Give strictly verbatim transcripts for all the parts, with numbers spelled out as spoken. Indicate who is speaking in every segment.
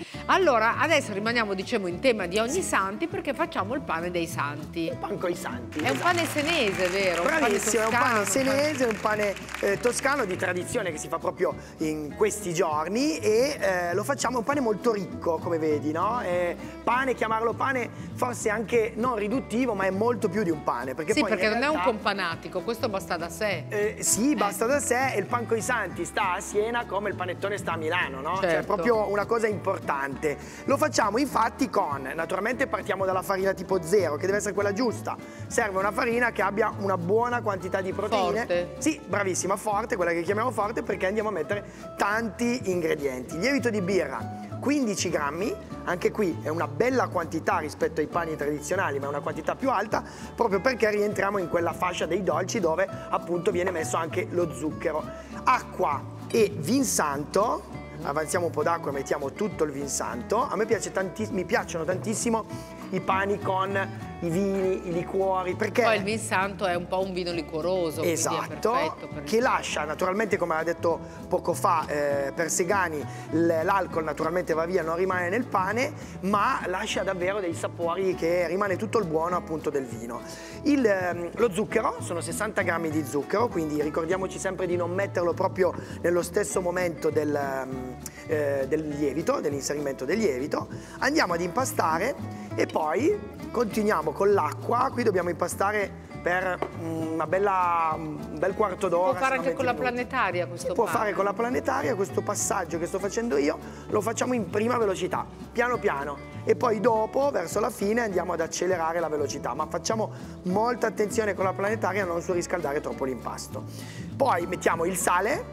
Speaker 1: Allora, adesso rimaniamo, diciamo, in tema di ognisanti perché facciamo il pane dei santi.
Speaker 2: Il pan coi santi.
Speaker 1: È
Speaker 2: esatto.
Speaker 1: un pane senese, vero?
Speaker 2: Bravissimo,
Speaker 1: un
Speaker 2: è un pane
Speaker 1: toscano,
Speaker 2: senese, un pane eh, toscano di tradizione che si fa proprio in questi giorni e eh, lo facciamo, è un pane molto ricco, come vedi, no? È pane, chiamarlo pane forse anche non riduttivo, ma è molto più di un pane. Perché
Speaker 1: sì,
Speaker 2: poi
Speaker 1: perché non
Speaker 2: realtà,
Speaker 1: è un companatico, questo basta da sé.
Speaker 2: Eh, sì, basta da sé, e il pan coi santi sta a Siena come il panettone sta a Milano, no?
Speaker 1: Certo.
Speaker 2: Cioè è proprio una cosa importante. Lo facciamo infatti con, naturalmente partiamo dalla farina tipo zero, che deve essere quella giusta. Serve una farina che abbia una buona quantità di proteine.
Speaker 1: Forte.
Speaker 2: Sì, bravissima, forte, quella che chiamiamo forte, perché andiamo a mettere tanti ingredienti. Lievito di birra, quindici grammi, anche qui è una bella quantità rispetto ai pani tradizionali, ma è una quantità più alta, proprio perché rientriamo in quella fascia dei dolci dove appunto viene messo anche lo zucchero. Acqua e vin santo, avanziamo un po' d'acqua e mettiamo tutto il vin santo. A me piace tanti- mi piacciono tantissimo i pani con i vini, i liquori, perché
Speaker 1: Poi il vin santo è un po' un vino liquoroso,
Speaker 2: esatto,
Speaker 1: quindi è perfetto per
Speaker 2: che
Speaker 1: il...
Speaker 2: lascia naturalmente, come ha detto poco fa eh, Persegani, l'alcol naturalmente va via, non rimane nel pane, ma lascia davvero dei sapori, che rimane tutto il buono appunto del vino. Il, ehm, lo zucchero, sono sessanta grammi di zucchero, quindi ricordiamoci sempre di non metterlo proprio nello stesso momento del, ehm, eh, del lievito, dell'inserimento del lievito. Andiamo ad impastare e poi continuiamo con l'acqua. Qui dobbiamo impastare per una bella, un bel quarto d'ora.
Speaker 1: Si può fare anche con la planetaria questo
Speaker 2: Si può
Speaker 1: pane.
Speaker 2: fare con la planetaria. Questo passaggio che sto facendo io lo facciamo in prima velocità, piano piano, e poi dopo, verso la fine, andiamo ad accelerare la velocità, ma facciamo molta attenzione con la planetaria a non surriscaldare troppo l'impasto. Poi mettiamo il sale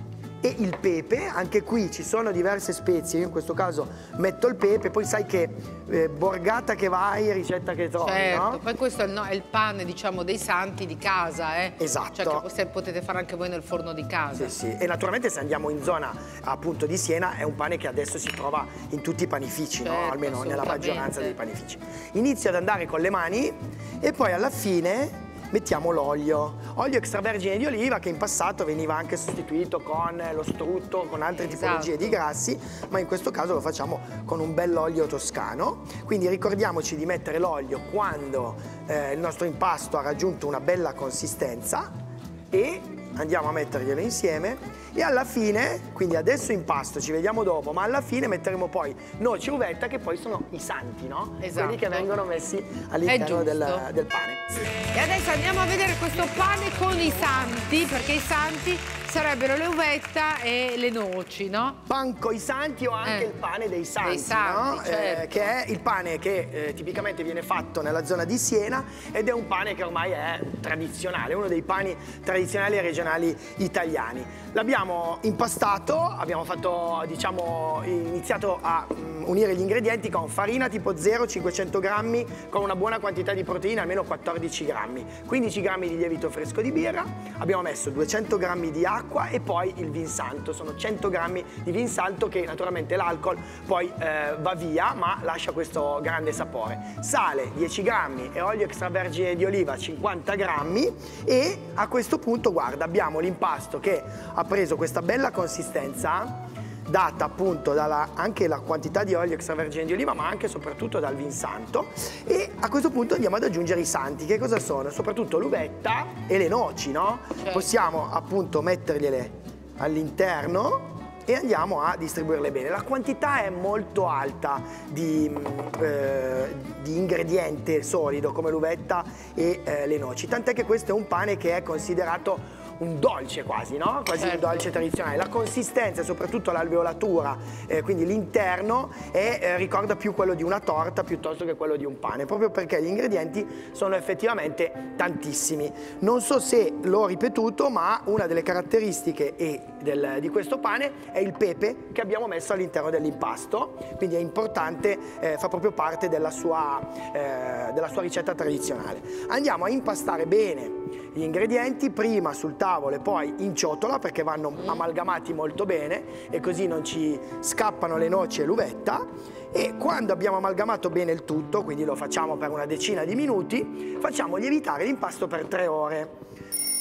Speaker 2: e il pepe. Anche qui ci sono diverse spezie, io in questo caso metto il pepe, poi sai che eh, borgata che vai, ricetta che trovi,
Speaker 1: certo,
Speaker 2: no?
Speaker 1: poi questo è il, no, è il pane, diciamo, dei santi di casa, eh?
Speaker 2: Esatto.
Speaker 1: Cioè che se potete fare anche voi nel forno di casa.
Speaker 2: Sì, sì. E naturalmente se andiamo in zona appunto di Siena è un pane che adesso si trova in tutti i panifici,
Speaker 1: certo,
Speaker 2: no? Almeno nella
Speaker 1: assolutamente.
Speaker 2: maggioranza dei panifici. Inizio ad andare con le mani e poi alla fine mettiamo l'olio, olio extravergine di oliva, che in passato veniva anche sostituito con lo strutto, con altre
Speaker 1: esatto.
Speaker 2: tipologie di grassi, ma in questo caso lo facciamo con un bell'olio toscano. Quindi ricordiamoci di mettere l'olio quando eh, il nostro impasto ha raggiunto una bella consistenza e andiamo a metterglielo insieme. E alla fine, quindi adesso impasto, ci vediamo dopo, ma alla fine metteremo poi noce e uvetta, che poi sono i santi, no?
Speaker 1: Esatto.
Speaker 2: Quelli che vengono messi all'interno del, del pane.
Speaker 1: E adesso andiamo a vedere questo pane con i santi, perché i santi sarebbero le uvetta e le noci, no?
Speaker 2: Pan coi santi o anche
Speaker 1: Eh.
Speaker 2: il pane dei santi,
Speaker 1: Dei santi,
Speaker 2: no?
Speaker 1: certo.
Speaker 2: Eh, che è il pane che eh, tipicamente viene fatto nella zona di Siena ed è un pane che ormai è tradizionale, uno dei pani tradizionali e regionali italiani. L'abbiamo impastato, abbiamo fatto, diciamo, iniziato a mm, unire gli ingredienti con farina tipo zero, cinquecento grammi, con una buona quantità di proteine, almeno quattordici grammi, quindici grammi di lievito fresco di birra, abbiamo messo duecento grammi di acqua e poi il vin santo, sono cento grammi di vin santo, che naturalmente l'alcol poi eh, va via, ma lascia questo grande sapore. Sale dieci grammi e olio extravergine di oliva cinquanta grammi, e a questo punto, guarda, abbiamo l'impasto che ha preso questa bella consistenza data appunto dalla anche la quantità di olio extravergine di oliva, ma anche e soprattutto dal vin santo. E a questo punto andiamo ad aggiungere i santi. Che cosa sono? Soprattutto l'uvetta e le noci, no?
Speaker 1: Certo.
Speaker 2: Possiamo appunto mettergliele all'interno e andiamo a distribuirle bene. La quantità è molto alta di, eh, di ingrediente solido come l'uvetta e eh, le noci, tant'è che questo è un pane che è considerato un dolce quasi, no? Quasi
Speaker 1: certo.
Speaker 2: un dolce tradizionale. La consistenza e soprattutto l'alveolatura, eh, quindi l'interno, eh, ricorda più quello di una torta piuttosto che quello di un pane, proprio perché gli ingredienti sono effettivamente tantissimi. Non so se l'ho ripetuto, ma una delle caratteristiche e del, di questo pane è il pepe che abbiamo messo all'interno dell'impasto, quindi è importante, eh, fa proprio parte della sua, eh, della sua ricetta tradizionale. Andiamo a impastare bene gli ingredienti, prima sul tavolo e poi in ciotola, perché vanno amalgamati molto bene e così non ci scappano le noci e l'uvetta. E quando abbiamo amalgamato bene il tutto, quindi lo facciamo per una decina di minuti, facciamo lievitare l'impasto per tre ore.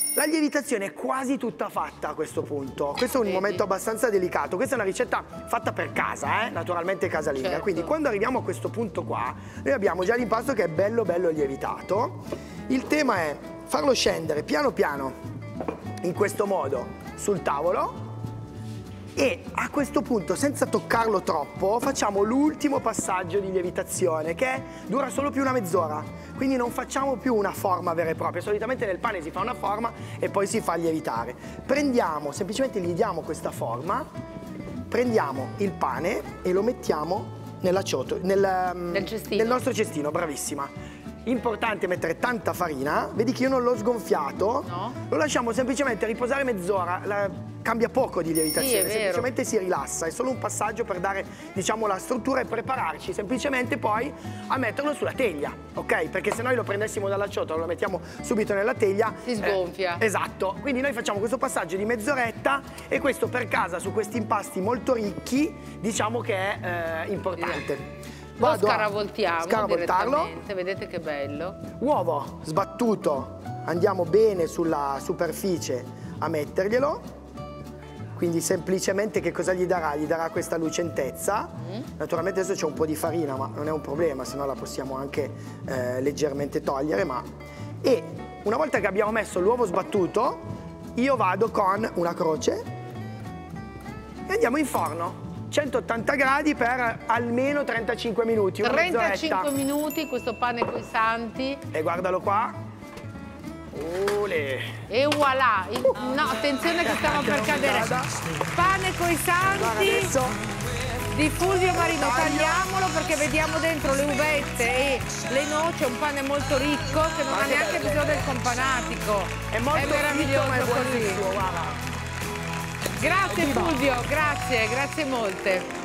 Speaker 2: La lievitazione è quasi tutta fatta a questo punto. Questo è un
Speaker 1: Vedi?
Speaker 2: momento abbastanza delicato. Questa è una ricetta fatta per casa, eh? Naturalmente casalinga.
Speaker 1: Certo.
Speaker 2: Quindi quando arriviamo a questo punto qua, noi abbiamo già l'impasto che è bello bello lievitato. Il tema è farlo scendere piano piano in questo modo sul tavolo. E a questo punto, senza toccarlo troppo, facciamo l'ultimo passaggio di lievitazione che dura solo più una mezz'ora. Quindi non facciamo più una forma vera e propria. Solitamente nel pane si fa una forma e poi si fa lievitare. Prendiamo, semplicemente gli diamo questa forma, prendiamo il pane e lo mettiamo nella ciotola, nel,
Speaker 1: nel cestino.
Speaker 2: nel nostro cestino, bravissima. Importante mettere tanta farina, vedi che io non l'ho sgonfiato,
Speaker 1: no.
Speaker 2: Lo lasciamo semplicemente riposare mezz'ora, la, cambia poco di lievitazione,
Speaker 1: sì,
Speaker 2: semplicemente si rilassa, è solo un passaggio per dare, diciamo, la struttura e prepararci semplicemente poi a metterlo sulla teglia, ok? Perché se noi lo prendessimo dalla ciotola, lo mettiamo subito nella teglia,
Speaker 1: si sgonfia.
Speaker 2: Eh, esatto, quindi noi facciamo questo passaggio di mezz'oretta e questo per casa su questi impasti molto ricchi, diciamo che è eh, importante.
Speaker 1: Lo
Speaker 2: Vado a
Speaker 1: scaravoltiamo
Speaker 2: scaravoltarlo.
Speaker 1: direttamente, vedete che bello.
Speaker 2: Uovo sbattuto, andiamo bene sulla superficie a metterglielo, quindi semplicemente che cosa gli darà? Gli darà questa lucentezza. Mm. Naturalmente adesso c'è un po' di farina, ma non è un problema, se no la possiamo anche eh, leggermente togliere. Ma... E una volta che abbiamo messo l'uovo sbattuto, io vado con una croce e andiamo in forno. centottanta gradi per almeno trentacinque minuti.
Speaker 1: trentacinque minuti questo pane coi santi.
Speaker 2: E guardalo qua. Ule.
Speaker 1: E voilà. No, attenzione che stava per cadere. Pane coi santi di Fulvio Marino. Tagliamolo perché vediamo dentro le uvette e le noci. È un pane molto ricco che non ha neanche bisogno del companatico.
Speaker 2: È molto
Speaker 1: meraviglioso,
Speaker 2: ma è
Speaker 1: così.
Speaker 2: buonissimo, guarda.
Speaker 1: Grazie Fulvio, grazie, grazie molte.